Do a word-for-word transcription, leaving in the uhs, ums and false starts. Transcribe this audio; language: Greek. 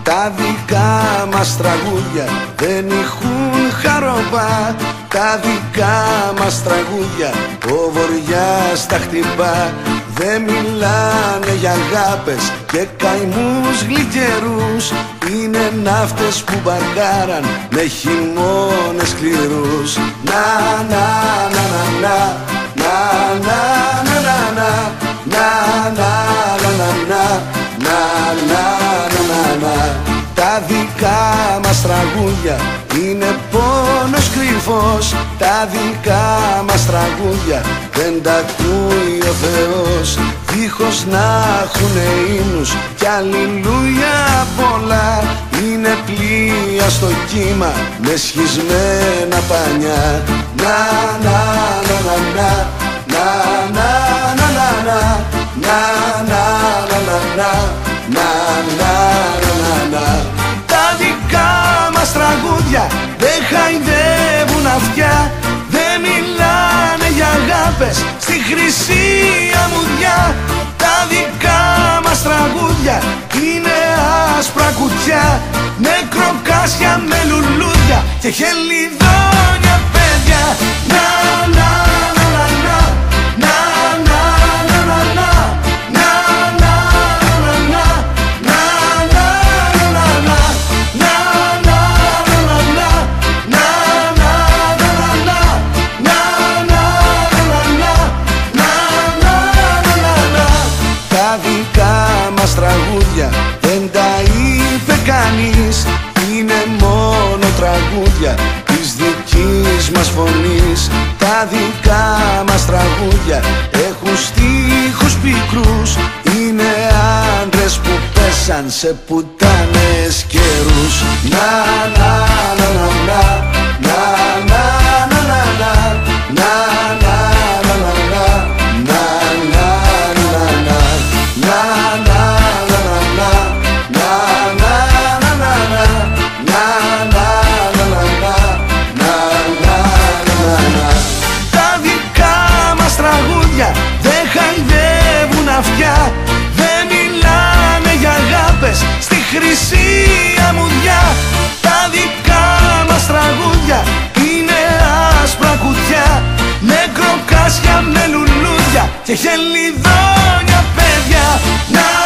Τα δικά μας τραγούδια δεν έχουν χαροπά. Τα δικά μας τραγούδια ο Βοριάς τα χτυπά. Δεν μιλάνε για αγάπες και καημούς γλυκερούς. Είναι ναύτες που μπαρκάραν με χειμώνες σκληρούς. Να, να, να, να, να, να, να, να, να, να, να, να, να, να, να, να, να. Τα δικά μας τραγούδια είναι πόνος κρυφός. Τα δικά μας τραγούδια δεν τα ακούει ο Θεός. Δίχως να έχουνε ύμνους κι αλληλούια πολλά. Είναι πλοία στο κύμα με σχισμένα πανιά. Να, να, να, να, να, να, να, να, να, να, να, να, να, να, να, να. Τα δικά μας τραγούδια δεν χαϊδεύουν αυτιά. Δεν μιλάνε για αγάπες στη χρυσή αμμουδιά. Τα δικά μας τραγούδια είναι άσπρα κουτιά, με κροκάσια, με λουλούδια και χελιδόνια παιδιά. Να, να, να, να, να, να, να, να, να, να, τραγούδια δεν τα είπε κανείς. Είναι μόνο τραγούδια της δικής μας φωνής. Τα δικά μας τραγούδια έχουν στίχους πικρούς. Είναι άντρες που πέσαν σε πουτάνες καιρούς. Να, να, να, να, να, να, να, να, να, να, να, δεν χαϊδεύουν αυτιά. Δεν μιλάνε για αγάπες στη χρυσή αμμουδιά. Τα δικά μας τραγούδια είναι άσπρα κουτιά, με κροκάσια, με λουλούδια και χελιδόνια παιδιά. Να,